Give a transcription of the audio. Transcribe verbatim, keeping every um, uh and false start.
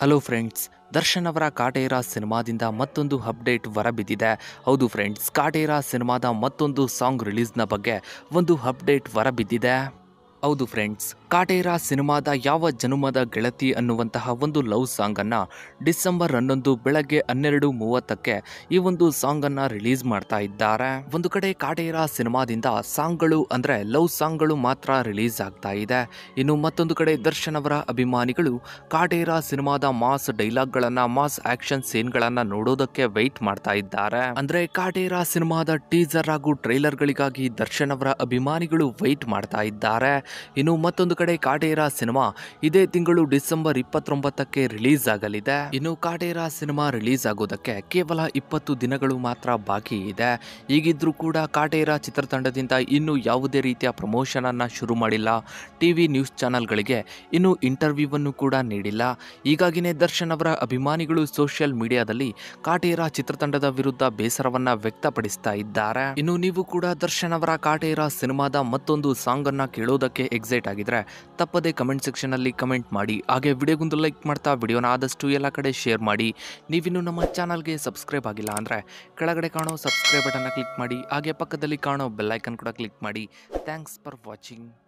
Hello friends, Darshan ಅವರ ಕಾಟೇರ ಸಿನಿಮಾದಿಂದ ಮತ್ತೊಂದು update ಹೊರಬಿದ್ದಿದೆ. ಹೌದು ಫ್ರೆಂಡ್ಸ್, ಕಾಟೇರ ಸಿನಿಮಾದ ಮತ್ತೊಂದು ಸಾಂಗ್ ರಿಲೀಸ್ನ ಬಗ್ಗೆ ಒಂದು ಅಪ್ಡೇಟ್ ಹೊರಬಿದ್ದಿದೆ. ಹೌದು ಫ್ರೆಂಡ್ಸ್, ಕಾಟೇರ ಸಿನಿಮಾದ ಯಾವ ಜನುಮದ ಗೆಳತಿ ಅನ್ನುವಂತಹ ಒಂದು ಲವ್ ಸಾಂಗ್ ಅನ್ನ ಡಿಸೆಂಬರ್ ಹನ್ನೊಂದು ಬೆಳಗ್ಗೆ ಹನ್ನೆರಡು ಮೂವತ್ತಕ್ಕೆ ಈ ಒಂದು ಸಾಂಗ್ ಅನ್ನ ರಿಲೀಸ್ ಮಾಡ್ತಾ ಇದ್ದಾರೆ. ಒಂದು ಕಡೆ ಕಾಟೇರ ಸಿನಿಮಾದಿಂದ ಸಾಂಗ್ಗಳು ಅಂದ್ರೆ ಲವ್ ಸಾಂಗ್ಗಳು ಮಾತ್ರ ರಿಲೀಸ್ ಆಗ್ತಾ ಇದೆ. ಇನ್ನು ಮತ್ತೊಂದು ಕಡೆ ದರ್ಶನ್ ಅವರ ಅಭಿಮಾನಿಗಳು ಕಾಟೇರ ಸಿನಿಮಾದ ಮಾಸ್ ಡೈಲಾಗ್ ಗಳನ್ನ ಮಾಸ್ ಆಕ್ಷನ್ ಸೀನ್ ಗಳನ್ನ ನೋಡೋದಕ್ಕೆ ವೆಯ್ಟ್ ಮಾಡ್ತಾ ಇದ್ದಾರೆ. ಅಂದ್ರೆ ಕಾಟೇರ ಸಿನಿಮಾದ ಟೀಸರ್ ಹಾಗೂ ಟ್ರೈಲರ್ ಗಳಿಗಾಗಿ ದರ್ಶನ್ ಅವರ ಅಭಿಮಾನಿಗಳು ವೆಯ್ಟ್ ಮಾಡ್ತಾ ಇದ್ದಾರೆ. ಇನ್ನು ಮತ್ತೊಂದು ಕಡೆ ಕಾಟೇರ ಸಿನಿಮಾ ಇದೇ ತಿಂಗಳು ಡಿಸೆಂಬರ್ ಇಪ್ಪತ್ತೊಂಬತ್ತಕ್ಕೆ ರಿಲೀಸ್ ಆಗಲಿದೆ. ಇನ್ನು ಕಾಟೇರ ಸಿನಿಮಾ ರಿಲೀಸ್ ಆಗೋದಕ್ಕೆ ಕೇವಲ ಇಪ್ಪತ್ತು ದಿನಗಳು ಮಾತ್ರ ಬಾಕಿ ಇದೆ. ಹೀಗಿದ್ರೂ ಕೂಡ ಕಾಟೇರ ಚಿತ್ರತಂಡದಿಂದ ಇನ್ನೂ ಯಾವುದೇ ರೀತಿಯ ಪ್ರಮೋಷನ್ ಅನ್ನ ಶುರು ಮಾಡಿಲ್ಲ. ಟಿವಿ ನ್ಯೂಸ್ ಚಾನೆಲ್ಗಳಿಗೆ ಇನ್ನೂ ಇಂಟರ್ವ್ಯೂವನ್ನು ಕೂಡ ನೀಡಿಲ್ಲ. ಹೀಗಾಗಿನೇ ದರ್ಶನ್ ಅವರ ಅಭಿಮಾನಿಗಳು ಸೋಷಿಯಲ್ ಮೀಡಿಯಾದಲ್ಲಿ ಕಾಟೇರ ಚಿತ್ರತಂಡದ ವಿರುದ್ಧ ಬೇಸರವನ್ನ ವ್ಯಕ್ತಪಡಿಸ್ತಾ ಇದ್ದಾರೆ. ಇನ್ನು ನೀವು ಕೂಡ ದರ್ಶನ್ ಅವರ ಕಾಟೇರ ಸಿನಿಮಾದ ಮತ್ತೊಂದು ಸಾಂಗ್ ಅನ್ನ ಕೇಳೋದಕ್ಕೆ ಎಕ್ಸೈಟ್ ಆಗಿದ್ರೆ ತಪ್ಪದೆ ಕಮೆಂಟ್ ಸೆಕ್ಷನ್ ಅಲ್ಲಿ ಕಮೆಂಟ್ ಮಾಡಿ. ಹಾಗೆ ವಿಡಿಯೋಗೊಂದು ಲೈಕ್ ಮಾಡ್ತಾ ವಿಡಿಯೋನ ಆದಷ್ಟು ಎಲ್ಲ ಕಡೆ ಶೇರ್ ಮಾಡಿ. ನೀವಿನ್ನು ನಮ್ಮ ಚಾನಲ್ಗೆ ಸಬ್ಸ್ಕ್ರೈಬ್ ಆಗಿಲ್ಲ ಅಂದ್ರೆ ಕೆಳಗಡೆ ಕಾಣೋ ಸಬ್ಸ್ಕ್ರೈಬ್ ಬಟನ್ ಕ್ಲಿಕ್ ಮಾಡಿ. ಹಾಗೆ ಪಕ್ಕದಲ್ಲಿ ಕಾಣೋ ಬೆಲ್ ಐಕನ್ ಕೂಡ ಕ್ಲಿಕ್ ಮಾಡಿ. Thanks for watching.